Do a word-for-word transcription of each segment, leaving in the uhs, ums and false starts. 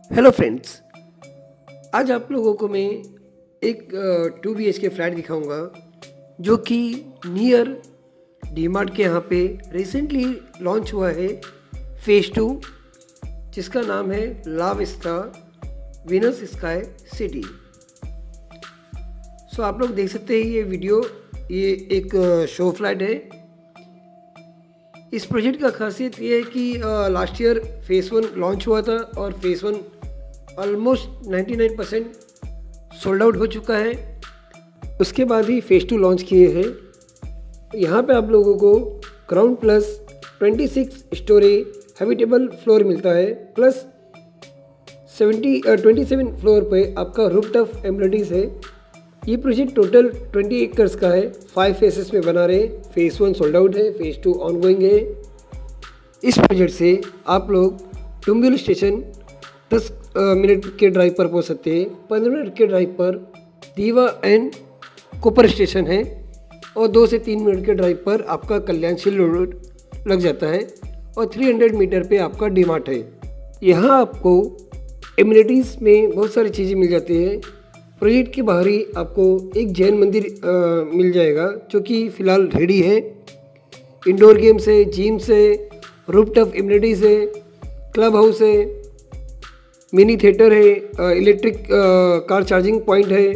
Hello friends, आज आप लोगों को मैं एक two B H K flat दिखाऊंगा जो कि नियर डी मार्ट के यहाँ पे रिसेंटली लॉन्च हुआ है फेज टू, जिसका नाम है La Vista Venus Sky City. So आप लोग देख सकते हैं ये वीडियो, ये एक शो फ्लैट है। इस प्रोजेक्ट का खासियत ये है कि last year phase one launch हुआ था और फेज़ वन ऑलमोस्ट निन्यानवे परसेंट सोल्ड आउट हो चुका है। उसके बाद ही फेज़ टू लॉन्च किए हैं। यहाँ पे आप लोगों को ग्राउंड प्लस छब्बीस स्टोरी हैबिटेबल फ्लोर मिलता है, प्लस सत्तर सत्ताईस फ्लोर पे आपका रूफ टॉप एम्यूनिटीज़ है। ये प्रोजेक्ट टोटल बीस एकर्स का है, फाइव फेसेस में बना रहे। फेज़ वन सोल्ड आउट है, फेज़ टू ऑनगोइंग है। इस प्रोजेक्ट से आप लोग डुम्बियल स्टेशन दस मिनट के ड्राइव पर पहुंच सकते हैं। पंद्रह मिनट के ड्राइव पर दीवा एंड कोपर स्टेशन है और दो से तीन मिनट के ड्राइव पर आपका कल्याणशील रोड लग जाता है और तीन सौ मीटर पे आपका डी मार्ट है। यहाँ आपको एम्यूनिटीज़ में बहुत सारी चीज़ें मिल जाती है। प्रोजेक्ट के बाहर ही आपको एक जैन मंदिर आ, मिल जाएगा जो कि फ़िलहाल रेडी है। इंडोर गेम्स है, जिम्स है, रूफ टॉप एम्यूनिटीज़ है, क्लब हाउस है, मिनी थिएटर है, इलेक्ट्रिक कार चार्जिंग पॉइंट है।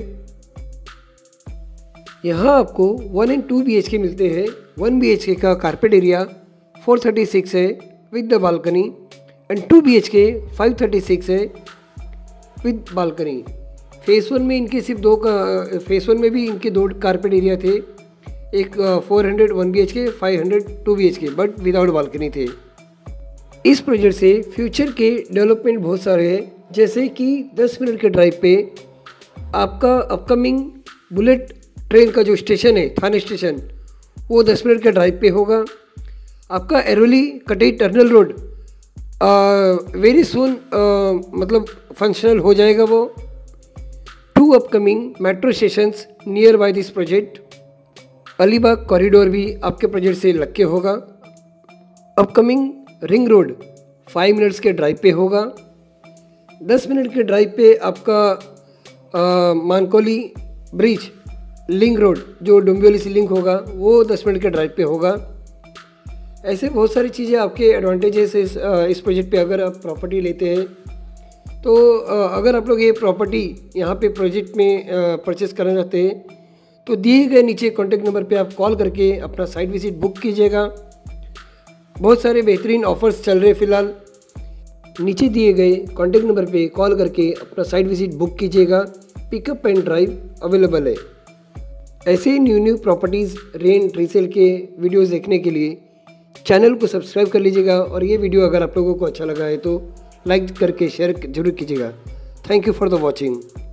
यहाँ आपको one and two B H K मिलते हैं। वन बी एच के का कारपेट एरिया चार सौ छत्तीस है with the balcony and two B H K पाँच सौ छत्तीस है विद बालकनी। फेज़ वन में इनके सिर्फ दो का फेज़ वन में भी इनके दो कारपेट एरिया थे, एक चार सौ वन बी एच के, पाँच सौ two B H K, but without balcony थे। इस प्रोजेक्ट से फ्यूचर के डेवलपमेंट बहुत सारे हैं, जैसे कि दस मिनट के ड्राइव पे आपका अपकमिंग बुलेट ट्रेन का जो स्टेशन है, थाने स्टेशन, वो दस मिनट के ड्राइव पे होगा। आपका Airoli Katai tunnel road very soon मतलब फंक्शनल हो जाएगा। वो two upcoming metro stations near by this project. Alibaug corridor भी आपके प्रोजेक्ट से लग के होगा। Upcoming ring road five minutes के ड्राइव पे होगा। दस मिनट के ड्राइव पे आपका आ, मानकोली ब्रिज लिंक रोड जो डुम्बियोली से लिंक होगा, वो दस मिनट के ड्राइव पे होगा। ऐसे बहुत सारी चीज़ें आपके एडवांटेजेस इस इस प्रोजेक्ट पे अगर आप प्रॉपर्टी लेते हैं तो आ, अगर आप लोग ये प्रॉपर्टी यहाँ पे प्रोजेक्ट में परचेस करना चाहते हैं तो दिए गए नीचे कॉन्टैक्ट नंबर पे आप कॉल करके अपना साइट विजिट बुक कीजिएगा। बहुत सारे बेहतरीन ऑफर्स चल रहे फ़िलहाल। नीचे दिए गए कॉन्टैक्ट नंबर पे कॉल करके अपना साइट विजिट बुक कीजिएगा। पिकअप एंड ड्राइव अवेलेबल है। ऐसे ही new new properties rent resale के वीडियोस देखने के लिए चैनल को सब्सक्राइब कर लीजिएगा और ये वीडियो अगर आप लोगों को अच्छा लगा है तो लाइक करके शेयर जरूर कीजिएगा। Thank you for the watching.